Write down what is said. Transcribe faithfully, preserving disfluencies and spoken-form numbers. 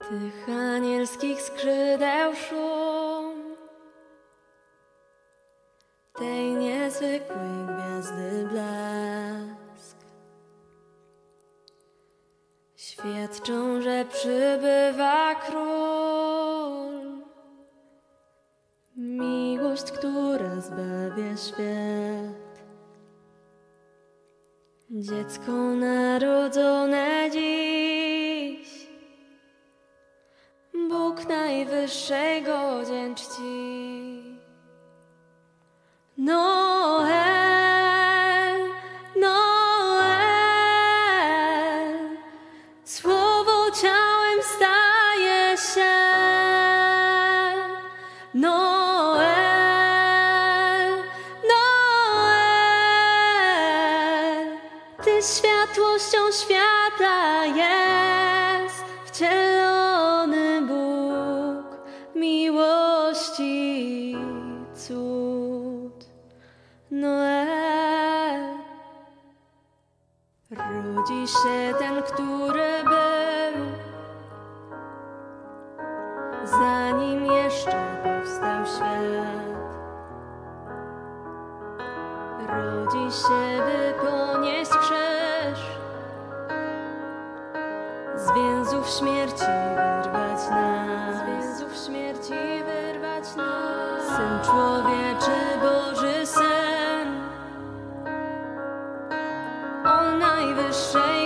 Tych anielskich skrzydeł szum, tej niezwykłej gwiazdy blask świadczą, że przybywa król. Miłość, która zbawia świat. Dziecko narodzone dziś, Bóg najwyższej godzien czci. Noel, Noel, słowo ciałem staje się. Noel, Noel, Ty światłością świata jest, wcielony Bóg miłości cud. Noel, rodzi się ten, który był, zanim jeszcze powstał świat. Rodzi się, by ponieść krzyż, z więzów śmierci wyrwać nas, z więzów śmierci wyrwać nas. Syn człowieczy, Boży Syn, o najwyższej